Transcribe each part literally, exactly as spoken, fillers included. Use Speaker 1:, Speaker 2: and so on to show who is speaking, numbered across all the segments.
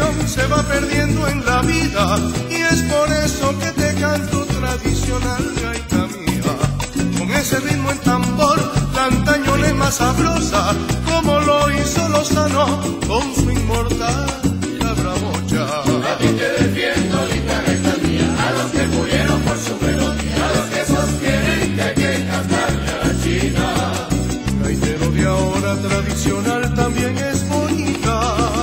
Speaker 1: tradición se va perdiendo en la vida, y es por eso que te canto tradicional gaita mía. Con ese ritmo en tambor, la antañona es más sabrosa, como lo hizo Lozano con su inmortal cabra mocha.
Speaker 2: A ti te defiendo, linda gaita mía, a los que murieron por su melodía, a los que sostienen que hay que cantarle a la China.
Speaker 1: Gaitero de ahora tradicional también es bonita.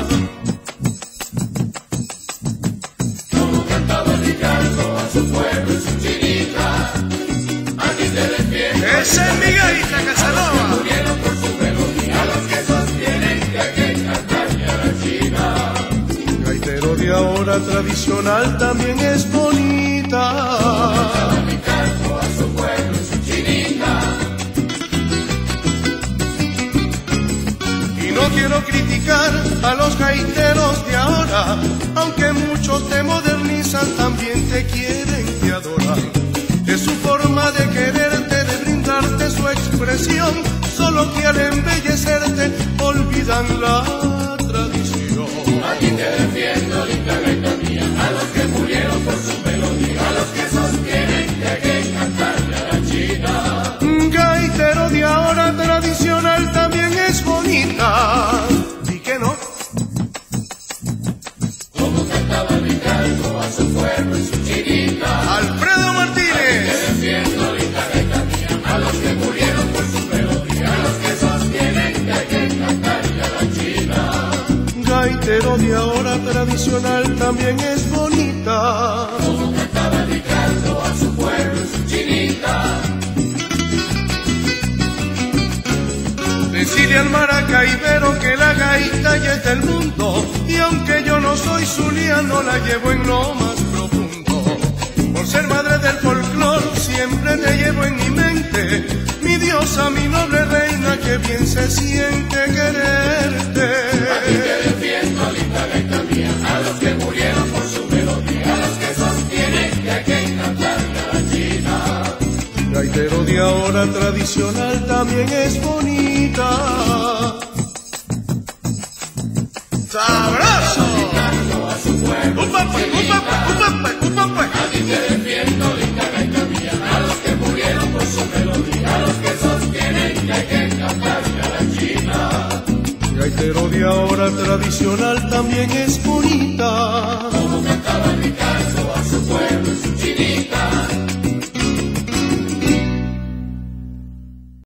Speaker 2: Como cantaba Ricardo a su pueblo y su chinita, a ti te defiendo.
Speaker 1: ¡Esa es mi gaita, Casanova!
Speaker 2: Murieron por su melodía, a los que sostienen que hay que cantarle a la China.
Speaker 1: Gaitero de ahora tradicional también es bonita.
Speaker 2: Cantaba Ricardo a su pueblo y su chinita.
Speaker 1: Y no quiero criticar a los gaiteros de ahora, aunque muchos te modernizan, también te quieren, te adoran. Es su forma de quererte, de brindarte su expresión, solo que al embellecerte olvidan la tradición.
Speaker 2: A ti te defiendo, linda gaita mía, a los que murieron por su melodía, a los que sostienen que hay que cantarle a la China.
Speaker 1: Gaitero de ahora tradicional también es bonita. ¿Y que no?
Speaker 2: Como cantaba Ricardo a su pueblo y su chinita.
Speaker 1: Alfredo Martínez.
Speaker 2: Te defiendo, linda gaita mía, a los que murieron por su melodía, a los que sostienen que hay que cantarle a la China.
Speaker 1: Gaitero de ahora tradicional también es bonita.
Speaker 2: Como cantaba Ricardo a su pueblo y su chinita.
Speaker 1: Decirle al maracaibero que la gaita ya es del mundo, y aunque yo no soy zuliano, la llevo en lo más profundo. Por ser madre del folclor, siempre te llevo en mi mente, mi diosa, mi noble reina, que bien se siente quererte.
Speaker 2: A ti te defiendo, linda gaita mía, a los que murieron por su melodía, a los que sostienen que hay que cantarle a la China.
Speaker 1: Gaitero de ahora tradicional también es bonita. ¡Sabroso!
Speaker 2: Ricardo a su pueblo y su
Speaker 1: ¡Upapa, upapa, upapa, upapa!
Speaker 2: A ti te defiendo, linda gaita mía, a los que murieron por su melodía, a los que sostienen que hay que cantarle a la China.
Speaker 1: Gaitero de ahora tradicional también es bonita.